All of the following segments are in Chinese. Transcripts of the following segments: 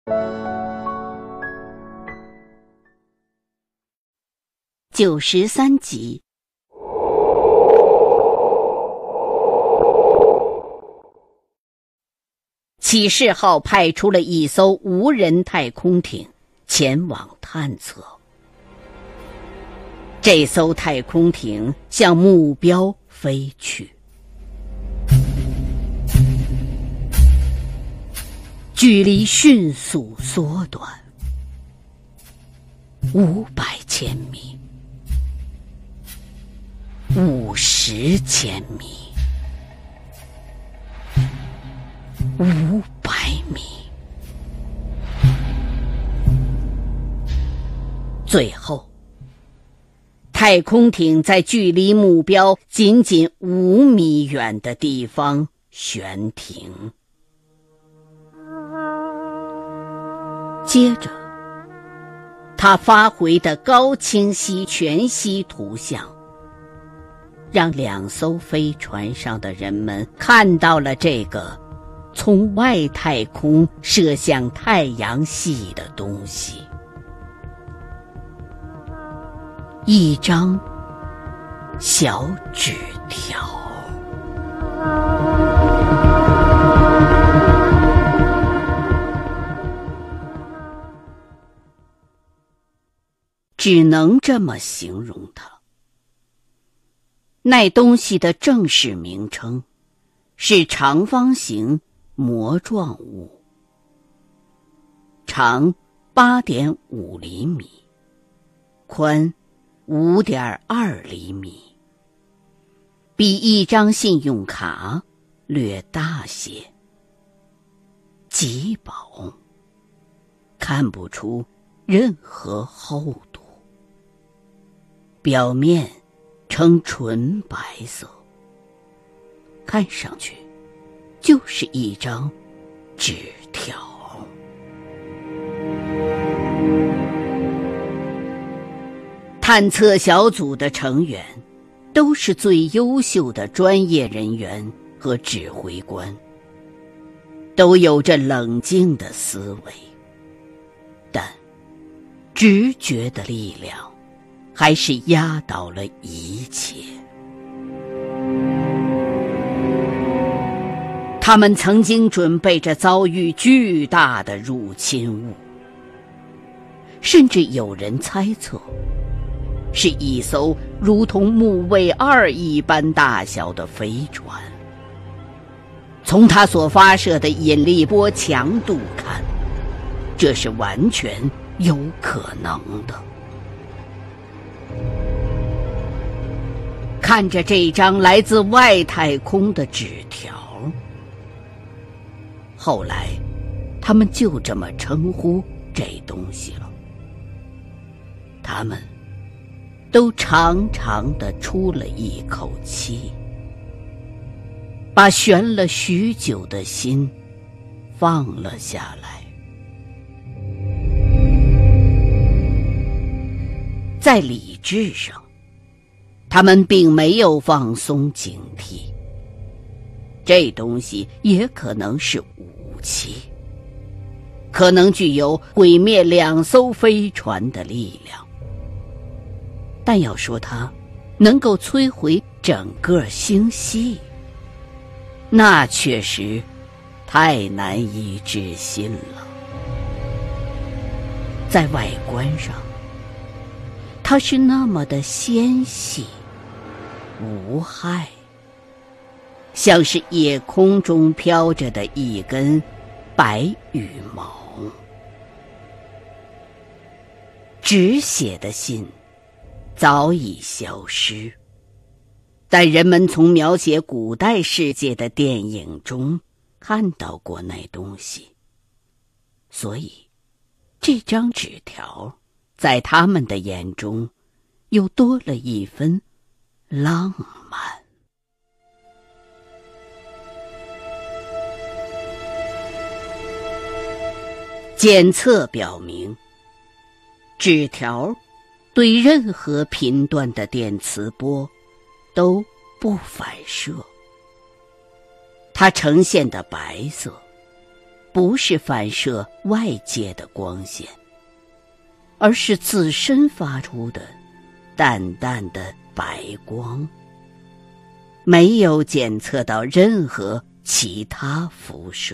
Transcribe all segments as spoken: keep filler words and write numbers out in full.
九十三集。启示号派出了一艘无人太空艇前往探测。这艘太空艇向目标飞去，距离迅速缩短，五百千米，五十千米，五百米，最后太空艇在距离目标仅仅五米远的地方悬停。接着，它发回的高清晰全息图像，让两艘飞船上的人们看到了这个从外太空射向太阳系的东西。一张小纸条。只能这么形容它。那东西的正式名称是长方形膜状物，长 八点五厘米，宽 五点二厘米，比一张信用卡略大些，极薄，看不出任何厚度，表面呈纯白色，看上去就是一张纸条。探测小组的成员都是最优秀的专业人员和指挥官，都有着冷静的思维，但直觉的力量还是压倒了一切。他们曾经准备着遭遇巨大的入侵物，甚至有人猜测是一艘如同木卫二一般大小的飞船。从它所发射的引力波强度看，这是完全有可能的。看着这张来自外太空的纸条，后来他们就这么称呼这东西了。他们都长长地出了一口气，把悬了许久的心放了下来。在理智上，他们并没有放松警惕，这东西也可能是武器，可能具有毁灭两艘飞船的力量。但要说它能够摧毁整个星系，那确实太难以置信了。在外观上，它是那么的纤细无害，像是夜空中飘着的一根白羽毛。纸写的信早已消失，但人们从描写古代世界的电影中看到过那东西，所以这张纸条在他们的眼中又多了一分浪漫。检测表明，纸条对任何频段的电磁波都不反射，它呈现的白色不是反射外界的光线，而是自身发出的淡淡的白光，没有检测到任何其他辐射。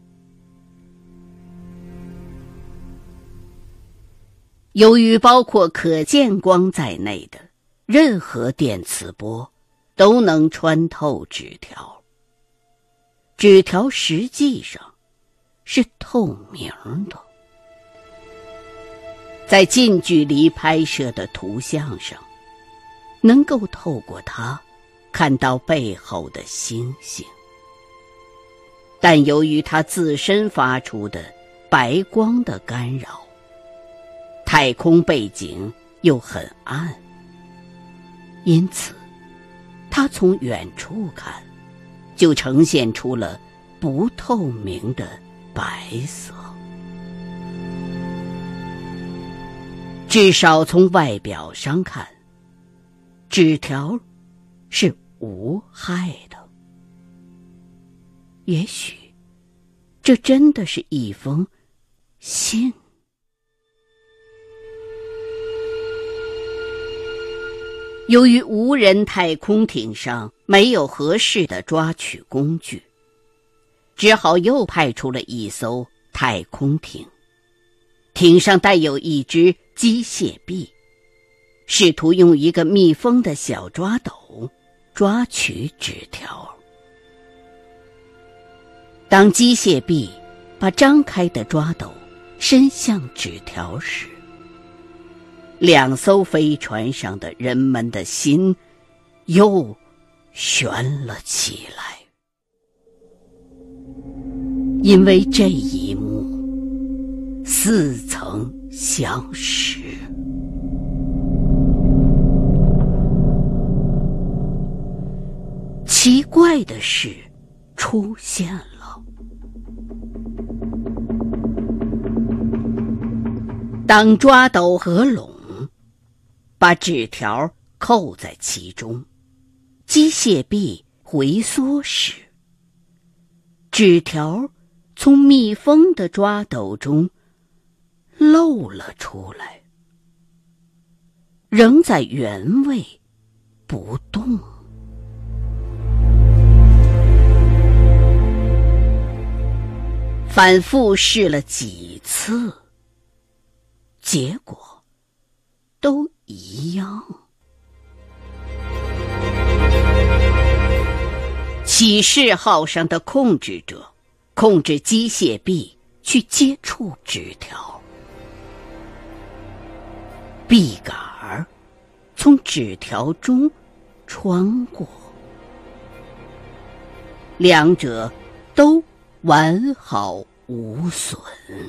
由于包括可见光在内的任何电磁波都能穿透纸条，纸条实际上是透明的。在近距离拍摄的图像上，能够透过它看到背后的星星，但由于它自身发出的白光的干扰，太空背景又很暗，因此它从远处看就呈现出了不透明的白色。至少从外表上看，纸条是无害的。也许这真的是一封信。由于无人太空艇上没有合适的抓取工具，只好又派出了一艘太空艇，艇上带有一只机械臂，试图用一个密封的小抓斗抓取纸条。当机械臂把张开的抓斗伸向纸条时，两艘飞船上的人们的心又悬了起来，因为这一幕似曾相识。奇怪的事出现了。当抓斗合拢，把纸条扣在其中，机械臂回缩时，纸条从密封的抓斗中露了出来，仍在原位不动。反复试了几次，结果都一样。启示号上的控制者控制机械臂去接触纸条，臂杆儿从纸条中穿过，两者都完好无损。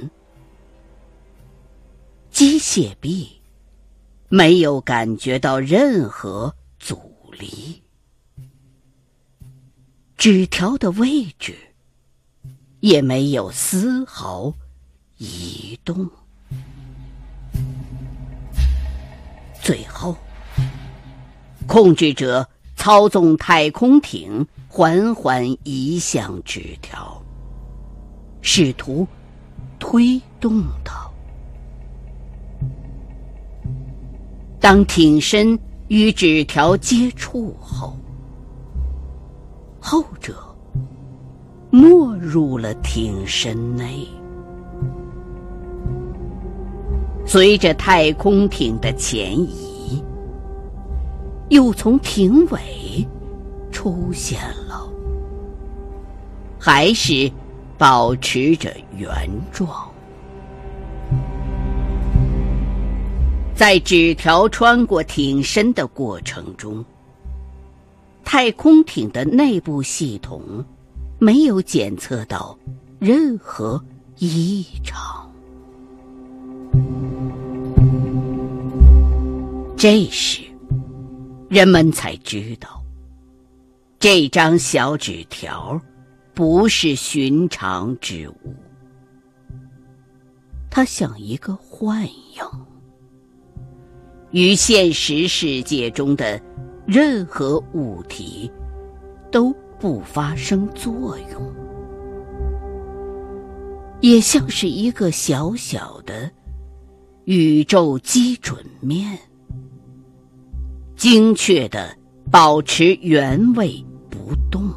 机械臂没有感觉到任何阻力，纸条的位置也没有丝毫移动。最后，控制者操纵太空艇缓缓移向纸条，试图推动它。当艇身与纸条接触后，后者没入了艇身内。随着太空艇的前移，又从艇尾出现了，还是保持着原状。在纸条穿过艇身的过程中，太空艇的内部系统没有检测到任何异常。这时，人们才知道，这张小纸条不是寻常之物，它像一个幻影，与现实世界中的任何物体都不发生作用。 也像是一个小小的宇宙基准面，精确地保持原位不动。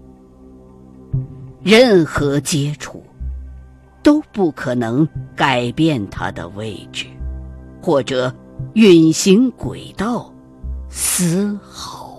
任何接触都不可能改变它的位置，或者运行轨道丝毫。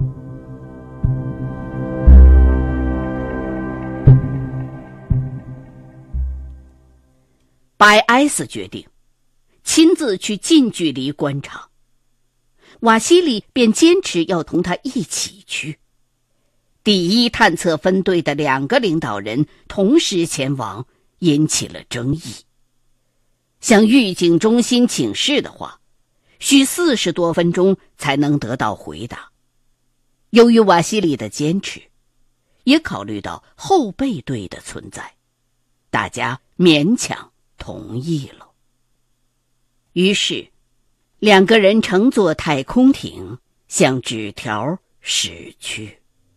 白埃斯决定亲自去近距离观察，瓦西里便坚持要同他一起去。第一探测分队的两个领导人同时前往，引起了争议。向预警中心请示的话，需四十多分钟才能得到回答。由于瓦西里的坚持，也考虑到后备队的存在，大家勉强同意了。于是两个人乘坐太空艇向纸条驶去。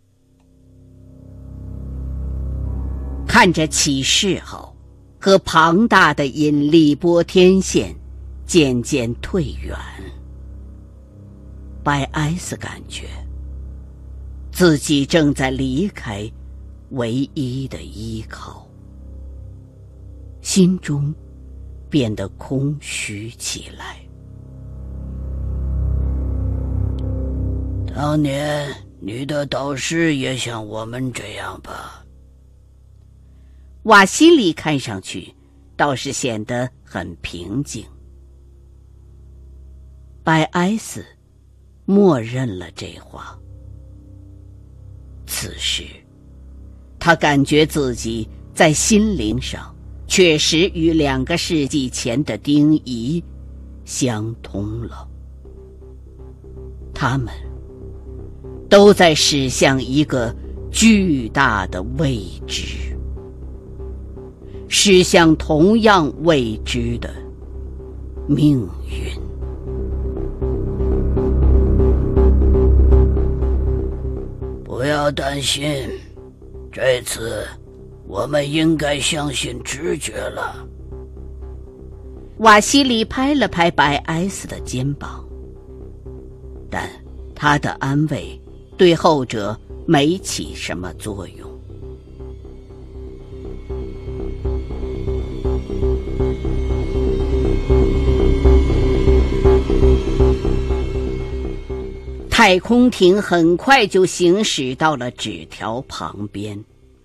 看着启示号和庞大的引力波天线渐渐退远，白埃斯感觉自己正在离开唯一的依靠，心中变得空虚起来。 当年你的导师也像我们这样吧？ 瓦西里看上去倒是显得很平静。白埃斯默认了这话。此时他感觉自己在心灵上确实与两个世纪前的丁仪相通了。他们都在驶向一个巨大的未知，驶向同样未知的命运。 不要担心，这次我们应该相信直觉了。 瓦西里拍了拍白埃斯的肩膀，但他的安慰对后者没起什么作用。太空艇很快就行驶到了纸条旁边。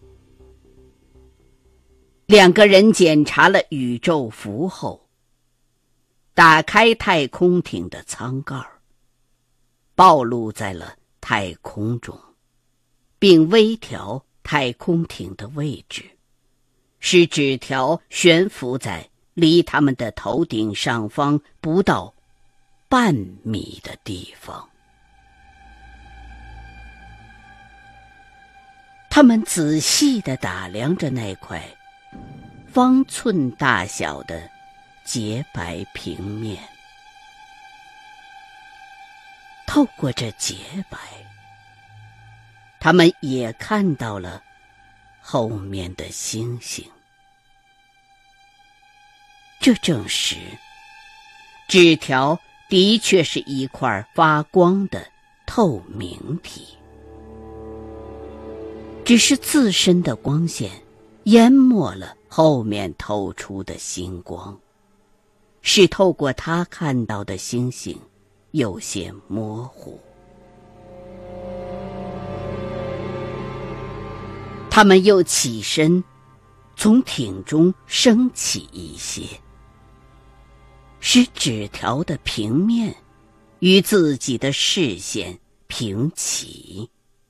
两个人检查了宇宙符后，打开太空艇的舱盖，暴露在了太空中，并微调太空艇的位置，使纸条悬浮在离他们的头顶上方不到半米的地方。他们仔细地打量着那块方寸大小的洁白平面，透过这洁白，他们也看到了后面的星星。这证实纸条的确是一块发光的透明体，只是自身的光线淹没了后面透出的星光，使透过他看到的星星有些模糊。他们又起身，从艇中升起一些，使纸条的平面与自己的视线平齐。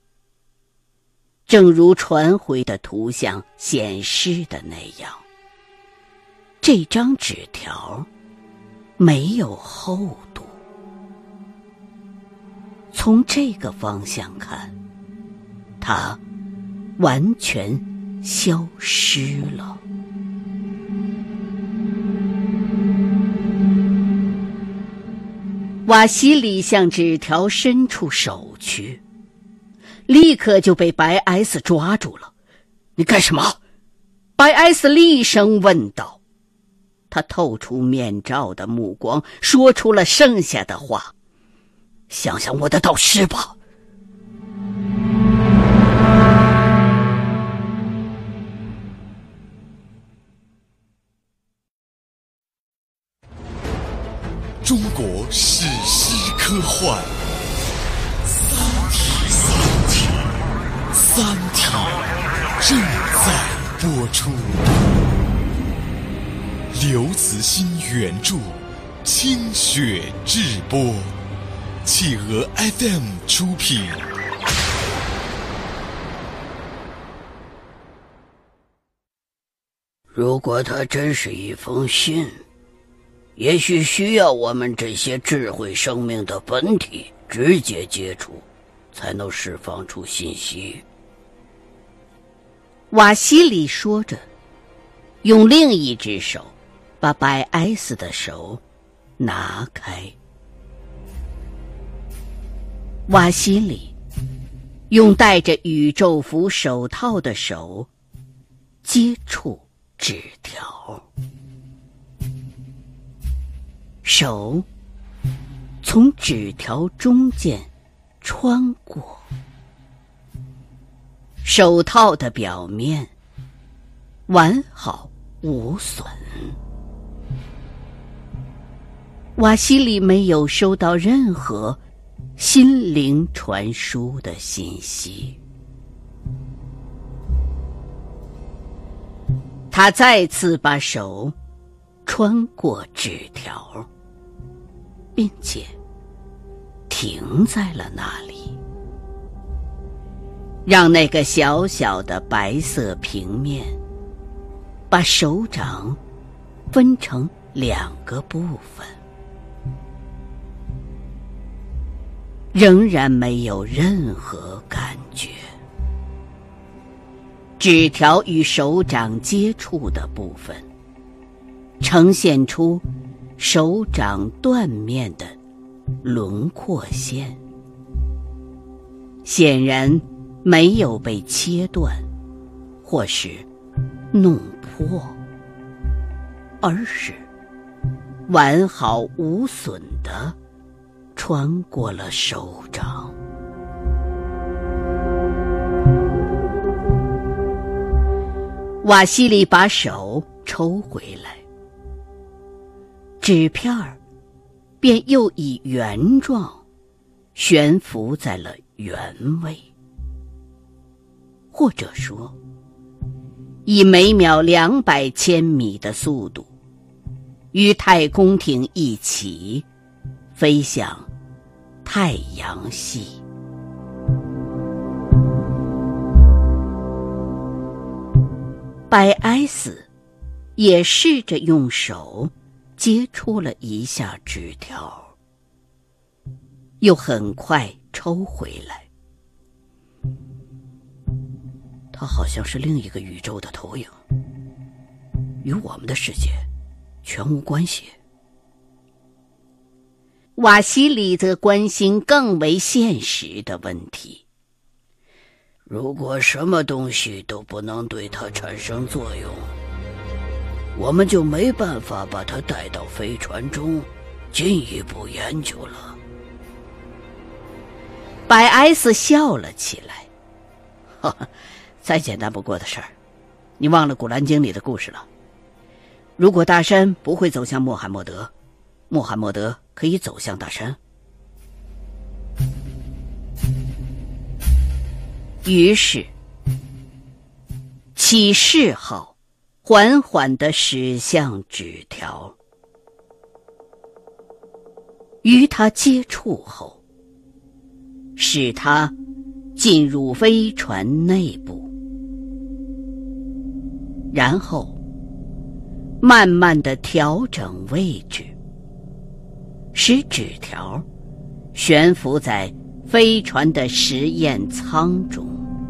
正如传回的图像显示的那样，这张纸条没有厚度。从这个方向看，它完全消失了。瓦西里向纸条伸出手去，立刻就被白埃斯抓住了。你干什么？ 白艾斯厉声问道。他透出面罩的目光，说出了剩下的话：想想我的导师吧。 中国史诗科幻，三体，三体，三体正在播出。刘慈欣原著，清雪制播，企鹅 F M 出品。 如果它真是一封信，也许需要我们这些智慧生命的本体直接接触，才能释放出信息。 瓦西里说着，用另一只手把白艾斯的手拿开。瓦西里用戴着宇宙服手套的手接触纸条，手从纸条中间穿过，手套的表面完好无损。瓦西里没有收到任何心灵传输的信息。他再次把手穿过纸条，并且停在了那里，让那个小小的白色平面把手掌分成两个部分。仍然没有任何感觉。纸条与手掌接触的部分呈现出手掌断面的轮廓线，显然没有被切断或是弄破，而是完好无损地穿过了手掌。瓦西里把手抽回来，纸片儿便又以原状悬浮在了原位，或者说以每秒两百千米的速度与太空艇一起飞向太阳系。白艾斯也试着用手接触了一下纸条，又很快抽回来。它好像是另一个宇宙的投影，与我们的世界全无关系。瓦西里则关心更为现实的问题。 如果什么东西都不能对它产生作用，我们就没办法把它带到飞船中进一步研究了。 白艾斯笑了起来，哈哈，再简单不过的事儿。你忘了古兰经里的故事了。如果大山不会走向穆罕默德，穆罕默德可以走向大山。于是启示号缓缓地驶向纸条，与它接触后，使它进入飞船内部，然后慢慢地调整位置，使纸条悬浮在飞船的实验舱中。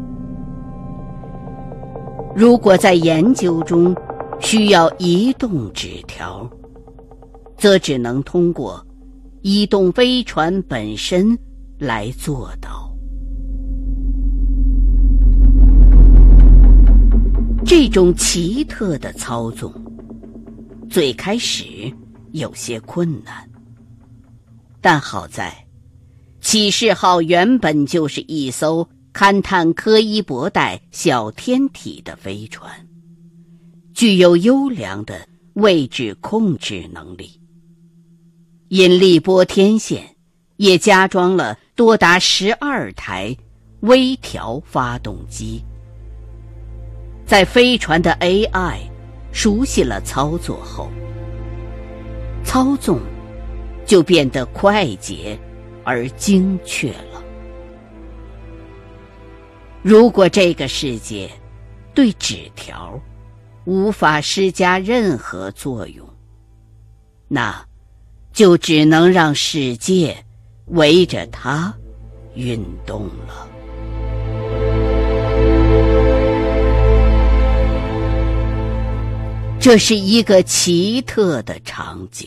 如果在研究中需要移动纸条，则只能通过移动飞船本身来做到。 这种奇特的操纵，最开始有些困难，但好在启示号原本就是一艘勘探柯伊伯带小天体的飞船，具有优良的位置控制能力。引力波天线也加装了多达十二台微调发动机。在飞船的 A I 熟悉了操作后，操纵就变得快捷而精确了。如果这个世界对纸条无法施加任何作用，那就只能让世界围着它运动了。这是一个奇特的场景。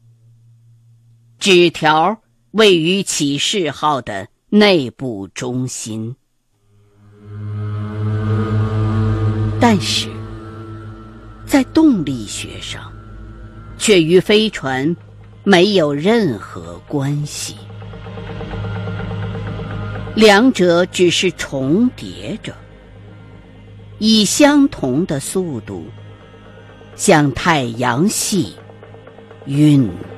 纸条位于启示号的内部中心，但是在动力学上却与飞船没有任何关系，两者只是重叠着，以相同的速度向太阳系运动。